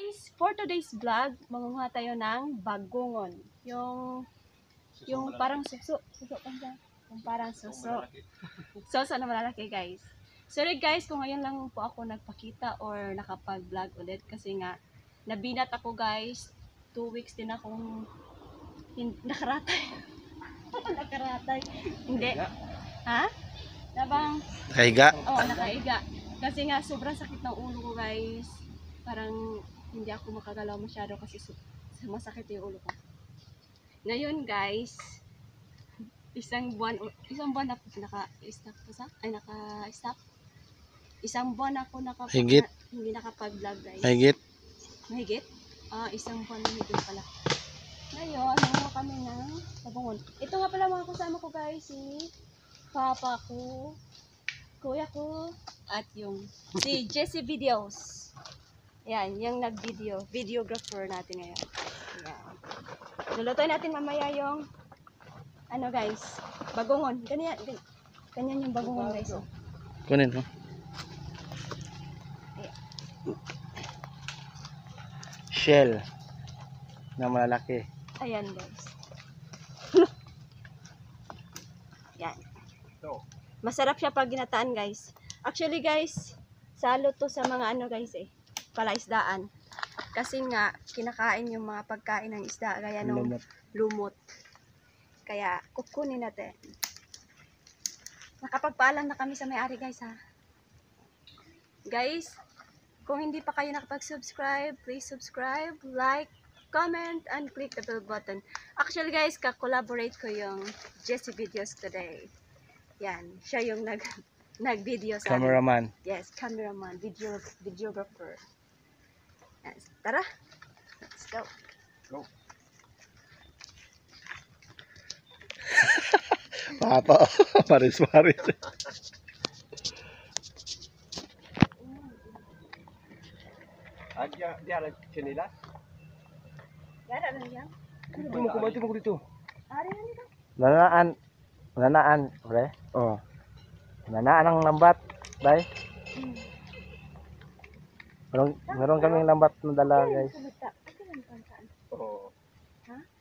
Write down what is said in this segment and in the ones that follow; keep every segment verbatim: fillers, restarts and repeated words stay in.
guys, for today's vlog, mangunguha tayo ng bagungon. Yung yung parang suso, suso pa siya. Yung parang suso. Suso na malalaki guys. Sorry guys kung ngayon lang po ako nagpakita or nakapag-vlog ulit kasi nga nabinat ako guys. Two weeks din akong hin- nakaratay. nakaratay. Hindi. Ha? Nabang Nakahiga. Oo, nakaiga. Kasi nga sobrang sakit ng ulo ko guys. Parang hindi ako makagalaw masyado kasi su- masakit yung ulo ko. Ngayon guys, isang buwan isang buwan na naka-stop ko sa ay naka-stop. Isang buwan ako naka Higit. hindi nakapag-vlog guys. Mahigit. Mahigit? Ah, isang buwan na higit pala. Ngayon, nanguha kami ng bagungon. Ito nga pala mga kasama ko guys, si papa ko, kuya ko, at yung si Jesse Videos. Yan, yung nag-video, videographer natin ngayon. Yan. Lulutuin natin mamaya yung ano guys, bagungon. Ganyan, ganyan, ganyan yung bagungon guys. Oh. Kunin mo. Shell na malalaki. Ayan guys. Yan. Masarap siya pag ginataan guys. Actually guys, salo to sa mga ano guys eh, palaisdaan. Kasi nga, kinakain yung mga pagkain ng isda, gaya nung Lumot. lumot. Kaya, kukunin natin. Nakapagpaalam na kami sa may-ari guys ha. Guys, kung hindi pa kayo nakapag-subscribe, please subscribe, like, comment, and click the bell button. Actually guys, ka-collaborate ko yung Jesse Videos today. Yan, siya yung nag nag-video sa amin. Cameraman. Yes, cameraman, video videographer. Yes, tara. Let's go. Go. Papa, maris maris. Aja dia ada chinilas. Yan, ano yan? Dito mo kumain mo dito. Ari na nito. Nanaan. Nanaan, pre. Oh. Nanaan ang lambat, bay. Hmm. Meron, meron kaming lambat na dala, guys. Kumita. Ito lang pansaan. Oh. Ha?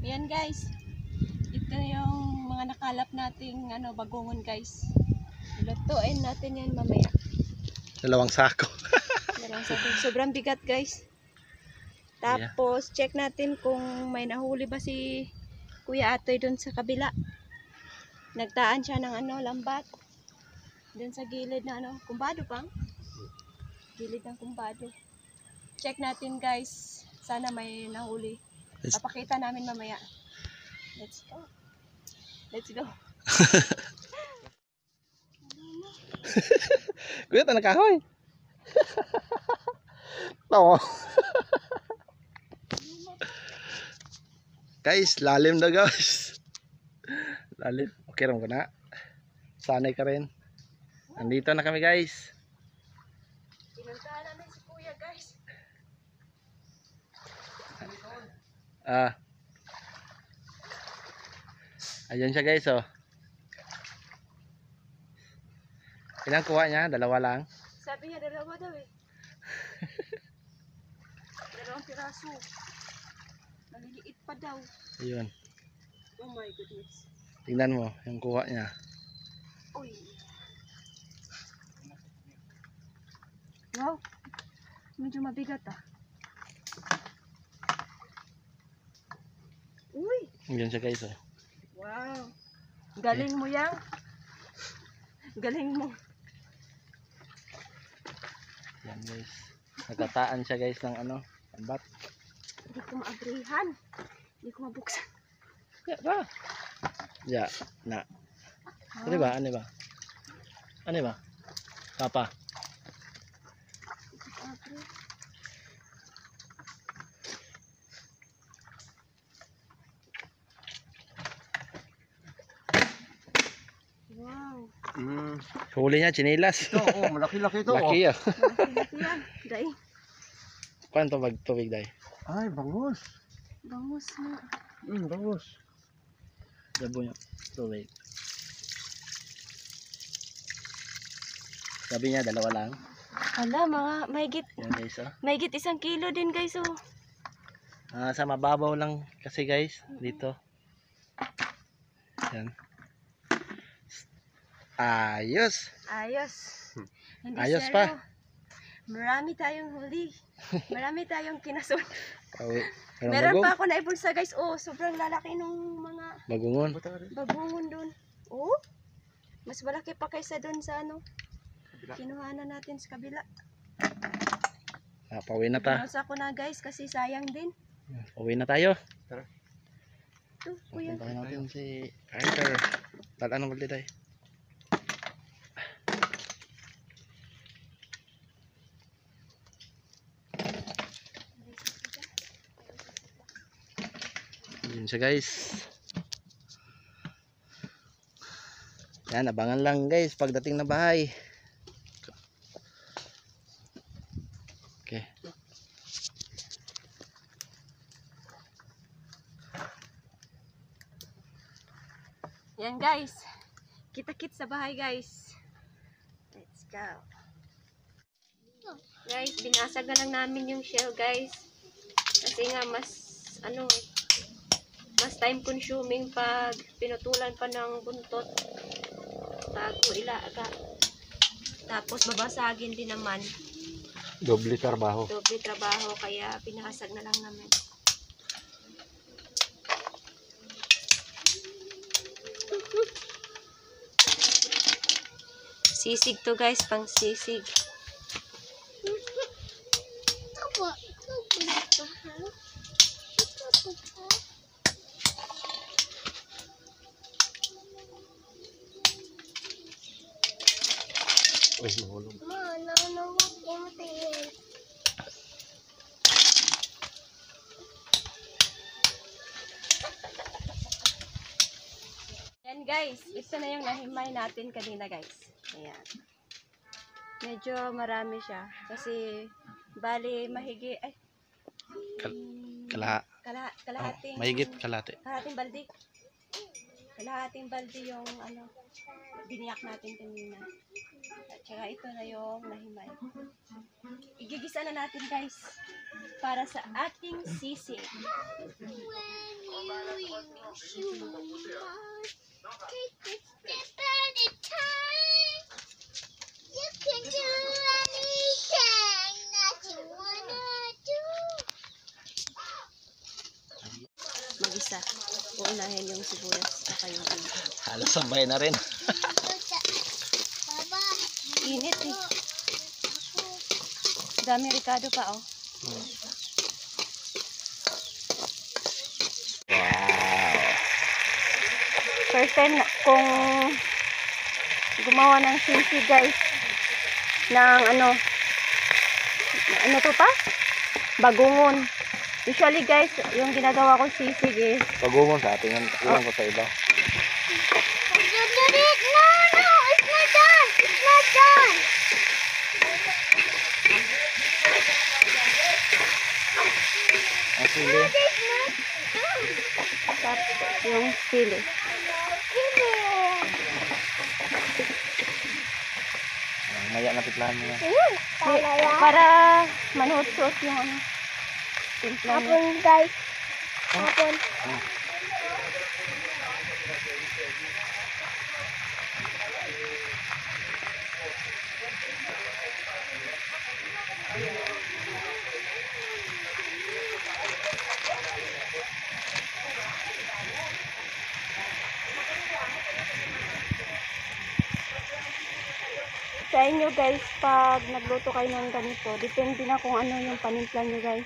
Ayan guys. Ito yung mga nakalap nating ano, bagongon guys. Lutuin natin yan mamaya. Dalawang sako. Dalawang sako. Sobrang bigat guys. Tapos check natin kung may nahuli ba si Kuya Atoy dun sa kabila. Nagtaan siya ng ano, lambat. Dun sa gilid na ano, kumbado pang. Gilid ng kumbado. Check natin guys. Sana may nahuli. Papakita namin mamaya. Let's go. Let's go. Kuya, tanong kahoy. Tawa. Guys, lalim na guys. Lalim. Okay rin ko na. Sanay ka rin. Nandito na kami guys. Pinuntahan namin si Kuya guys. Ah. Ayun siya guys oh. Ilang kuha niya? Dalawa lang. Sabi niya dalawa daw eh. Dalawang piraso. Maliliit pa daw. Ayun. Oh my goodness. Tingnan mo yung kuha niya. Uy. Wow. Medyo mabigat ah. Uy. Ayun siya guys oh. Wow. Galing mo yan. Galing mo. Yan guys. Nagkataan siya guys ng ano, lambat. Hindi ko maabrihan. Hindi ko mabuksan. Ya ba? Ya, na. Ano ba? Ano ba? Ano ba? Papa. Abri. Wow. Mm. Huli niya, chinilas. Ito, oh, malaki-laki ito. Laki ah. Malaki yan. Day. Kuan to bag tubig day. Oh. Ay, bangus. Bangus mo. Mm, bangus. Dabo niya. Tubig. Sabi niya dalawa lang. Hala, mga mahigit, Yan guys oh. mahigit isang kilo din guys oh. Ah, sa mababaw lang kasi guys dito. Yan. Ayos. Ayos. Hindi Ayos seryo. pa. Marami tayong huli. Marami tayong kinasun. Kawi. Meron bagong. pa ako na ibulsa guys. Oh, sobrang lalaki nung mga Bagungon. bagungon dun. Oh, mas malaki pa kaysa dun sa ano. Kinuhanan natin sa kabila. Ah, pauwi na ta. Binasa ko na guys kasi sayang din. Pauwi na tayo. Ito, kuya. Puntahan natin si Carter. Talaan ng balde tayo. Yun siya guys. Yan, abangan lang guys pagdating na bahay. Okay. Yan guys. Kita-kit sa bahay guys. Let's go. Guys, binasag na lang namin yung shell guys. Kasi nga mas ano mas time consuming pag pinutulan pa ng buntot bago ilaga. Tapos babasagin din naman. Doble trabaho. Doble trabaho kaya pinasag na lang namin. Sisig to guys, pang sisig. Uy, mahulog. Yan guys, ito na yung nahimay natin kanina guys. Ayan. Medyo marami siya. Kasi, bali mahigi, ay, Kalaha. kala, Oh, kalahating, mahigit kalate. kalahating baldi. Kalahating baldi yung ano, biniyak natin kanina. At saka ito na yung nahimay. Igigisa na natin guys para sa ating sisig. Mag-isa. Uunahin yung sibuyas at yung iba. Halos sabay na rin. Init eh. Dami Ricardo pa oh. Wow. First time na, kung gumawa ng sisig guys ng ano ano to pa? Bagungon. Usually guys, yung ginagawa ko sisig is Pagumon sa atin yan. Iwan ko sa iba. No, no, it's not done. It's not done. Ang sili. Tapos yung sili. Ang maya na tiplahan mo na. Para manuot-suot yung ano. Timpla niya. Hapon guys. Hapon. Hmm. Sa inyo guys, pag nagluto kayo ng ganito, depende na kung ano yung panimpla nyo guys.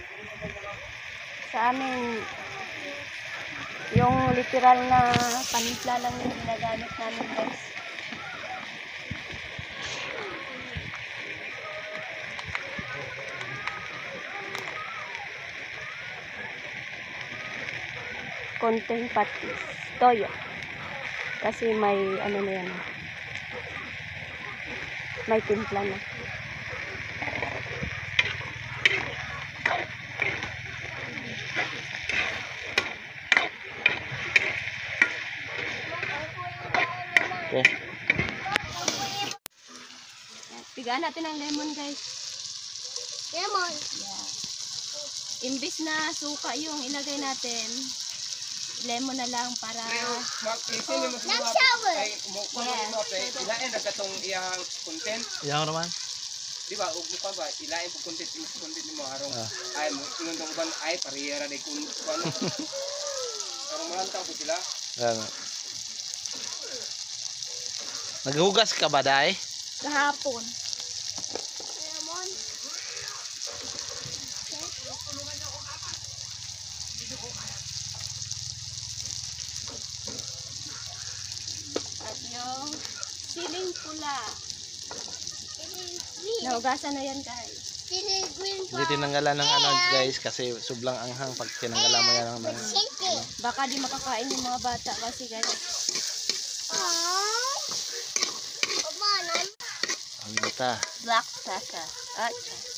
Sa amin, yung literal na panimpla lang yung ginagamit namin guys. Konting patis, toyo. Kasi may ano na yan. May timpla na. Okay. Pigaan natin ang lemon guys. Lemon? Yeah. Imbis na suka yung ilagay natin, lemon na lang para... Ng shower! Ay, ilain na katong iyang content. Yang naman. Di ba, ug mo pa ba, ilain po content, yung content mo harong. Ah. Ay, mo, ingon tong uban, ay, parihara de kung ano. Harong malantaw po sila. Ano. Naghugas ka ba, Day? Kahapon. Lemon. At yung siling pula. Nahugasan na yan guys. Hindi tinanggalan ng ano guys kasi sublang anghang pag tinanggalan mo yan ng ng Baka di makakain yung mga bata kasi guys. ano ta. Black pepper. At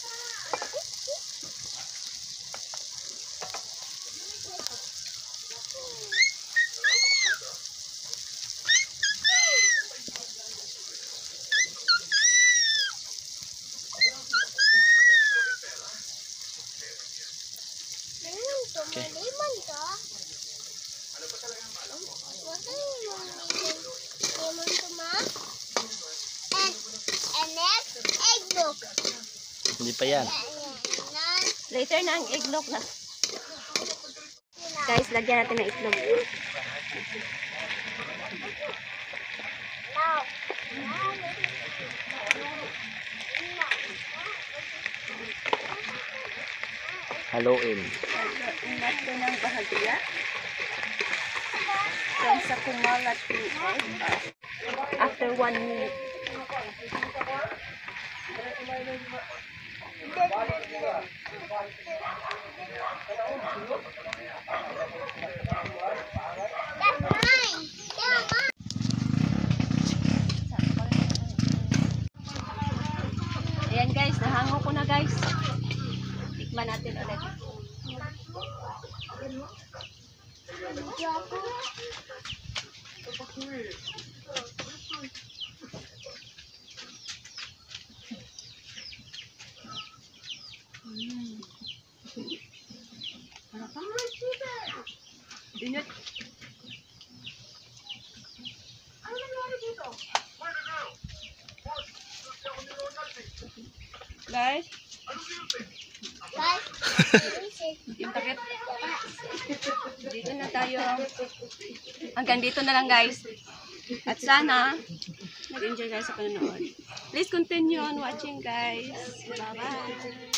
Okay. Lemon to? Ano ba talaga ang alam mo? What are you lemon? Lemon to ma? And, and next, egg yolk. Hindi pa yan. later na ang iglog na. Guys, lagyan natin ng itlog. Now. Haluin. Natin ng bahagya. Then sa kumalat yung egg. After one minute. That's mine. Yeah, mine. Ayan guys, nahango ko na guys. Tikman natin ulit. guys. Guys, this is Yung takip. Dito na tayo. Hanggang dito na lang guys. At sana, nag-enjoy guys sa panonood. Please continue on watching guys. Bye-bye.